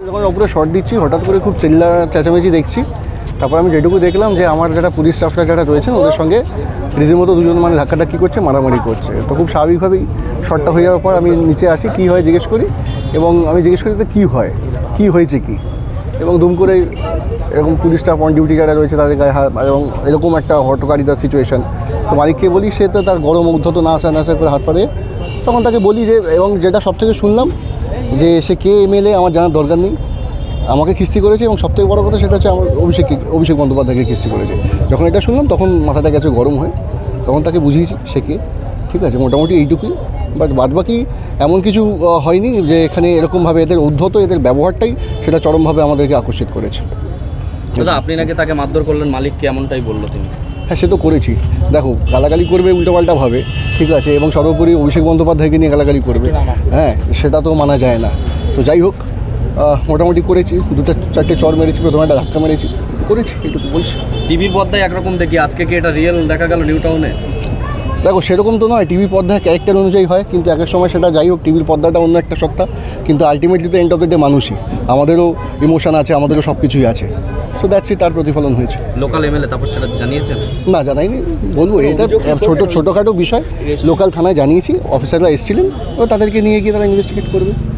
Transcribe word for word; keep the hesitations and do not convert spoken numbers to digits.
যখন ওপরে শর্ট দিচ্ছি হঠাৎ করে খুব চিল্লা চেঁচামেচি দেখছি। তারপর আমি যেটুকু দেখলাম যে আমার যারা পুলিশ স্টাফরা যারা রয়েছেন ওদের সঙ্গে রীতিমতো দুজন মানে ধাক্কাধাক্কি করছে, মারামারি করছে। তো খুব স্বাভাবিকভাবেই শর্টটা হয়ে যাওয়ার পর আমি নিচে আসি, কী হয় জিজ্ঞেস করি, এবং আমি জিজ্ঞেস করি যে কী হয়, কী হয়েছে কী, এবং দুম করে এরকম পুলিশ স্টাফ অন ডিউটি যারা রয়েছে তাদের গায়ে হাত, এবং এরকম একটা হটকারিতার সিচুয়েশান। তো মালিককে বলি, সে তো তার গরম উদ্ধত না আসা না আসা করে হাত পারে। তখন তাকে বলি যে, এবং যেটা সব থেকে শুনলাম যে সে কে এমএলএ আমার জানার দরকার নেই, আমাকে খিস্তি করেছে, এবং সবথেকে বড় কথা সেটা হচ্ছে আমার অভিষেক অভিষেক বন্দ্যোপাধ্যায়কে খিস্তি করেছে। যখন এটা শুনলাম তখন মাথাটা গেছে গরম হয়ে, তখন তাকে বুঝিয়েছি সে কে। ঠিক আছে, মোটামুটি এইটুকুই। বাট বাদবাকি এমন কিছু হয়নি যে এখানে এরকমভাবে এদের উদ্ধত এদের ব্যবহারটাই সেটা চরমভাবে আমাদেরকে আকর্ষিত করেছে। দাদা আপনি নাকি তাকে মারধর করলেন, মালিককে এমনটাই বললো তিনি? হ্যাঁ, সে তো করেছি। দেখো, গালাগালি করবে উল্টোপাল্টাভাবে, ঠিক আছে, এবং সর্বোপরি অভিষেক বন্দ্যোপাধ্যায়কে নিয়ে গালাগালি করবে, হ্যাঁ সেটা তো মানা যায় না। তো যাই হোক, মোটামুটি করেছি, দুটো চারটে চর মেরেছি, প্রথমে একটা ধাক্কা মেরেছি, করেছি, এটুকু বলছি। টিভির পর্দায় একরকম দেখি, আজকে কি এটা রিয়েল দেখা গেল নিউ টাউনে? দেখো, সেরকম তো নয়, টিভি পর্দায় ক্যারেক্টার অনুযায়ী হয়, কিন্তু এক এক সময় সেটা যাই হোক, টিভির পর্দাটা অন্য একটা সত্তা, কিন্তু আলটিমেটলি তো এন্ড অফ দ্য ডে মানুষই, আমাদেরও ইমোশন আছে, আমাদেরও সব কিছুই আছে। সো দ্যাটস ইট, তার প্রতিফলন হয়েছে। লোকাল এমএলএ তারপর সেটা জানিয়েছেন? না, জানাইনি, বলবো এটা ছোটো ছোটোখাটো বিষয়। লোকাল থানায় জানিয়েছি, অফিসাররা এসেছিলেন, ও তাদেরকে নিয়ে গিয়ে তারা ইনভেস্টিগেট করবে।